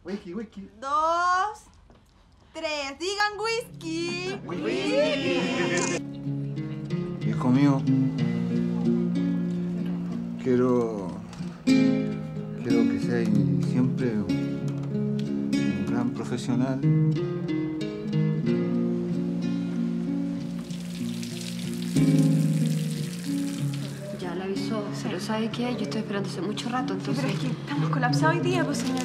Whisky, whisky. 2, 3. Digan whisky. Hijo mío, quiero que seas siempre un gran profesional. Ya le avisó, pero ¿sabe qué? Yo estoy esperando hace mucho rato, entonces... Pero es que estamos colapsados hoy día, pues, señora.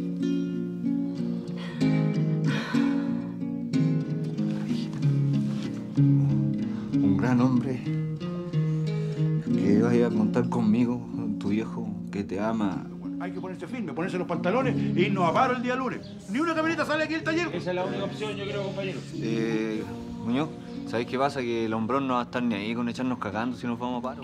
Un gran hombre que vaya a contar conmigo, tu viejo que te ama. Hay que ponerse firme, ponerse los pantalones e irnos a paro el día lunes. Ni una camioneta sale aquí del taller. Esa es la única opción, yo creo, compañero. Muñoz, ¿sabéis qué pasa? Que el hombrón no va a estar ni ahí con echarnos cagando si nos vamos a paro.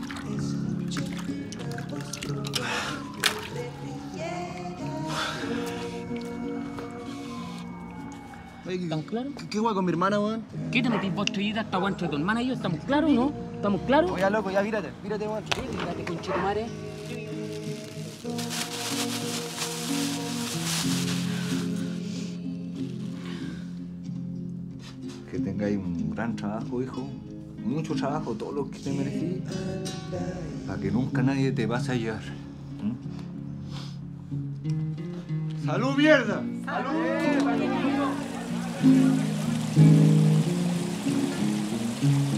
¿Están claros? ¿Qué guay con mi hermana, weón? ¿Qué te metís vos, Chuyita, esta guay entre tu hermana y yo? ¿Estamos claros o no? ¿Estamos claros? Oye, loco, ya vírate, weón. Mírate, conchetumare. Que tengáis un gran trabajo, hijo. Mucho trabajo, todo lo que te merecís. Para que nunca nadie te pase a llevar. ¡Salud, mierda! ¡Salud!